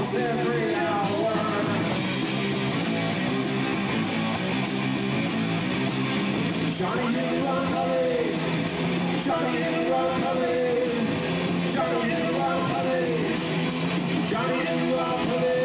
once every hour. Johnny hit the run, Polly. Johnny hit the run, Polly. Johnny hit the run, Polly. Johnny hit the run, Polly.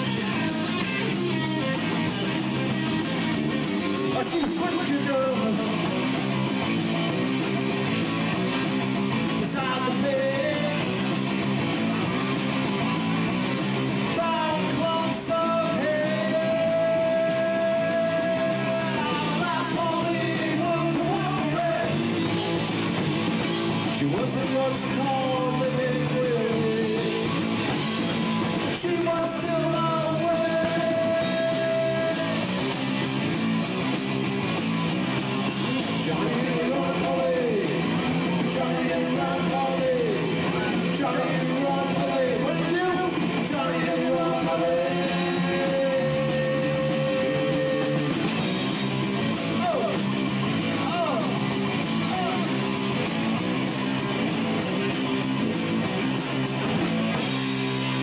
I see 20 girls.